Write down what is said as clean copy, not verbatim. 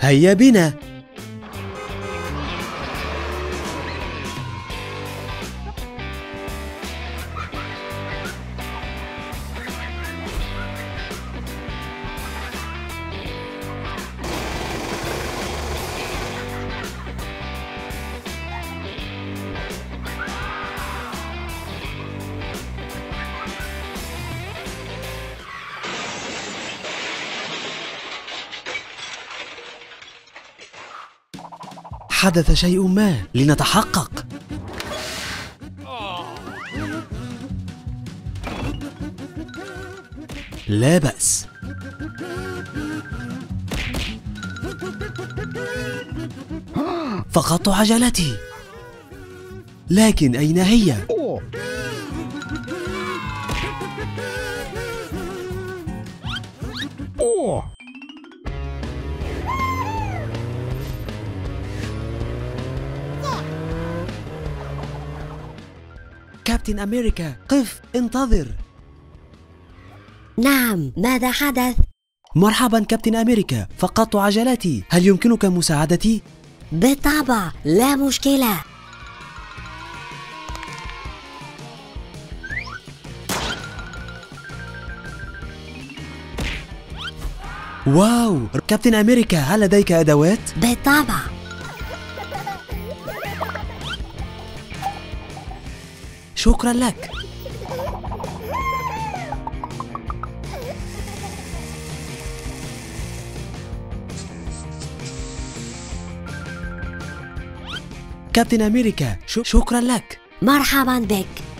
هيا بنا. حدث شيء ما، لنتحقق. لا بأس. فقدت عجلتي، لكن أين هي؟ كابتن أمريكا، قف، انتظر. نعم، ماذا حدث؟ مرحبا كابتن أمريكا، فقدت عجلتي، هل يمكنك مساعدتي؟ بالطبع، لا مشكلة. واو، كابتن أمريكا، هل لديك أدوات؟ بالطبع. شكرا لك. كابتن أمريكا، شكرا لك. مرحبا بك.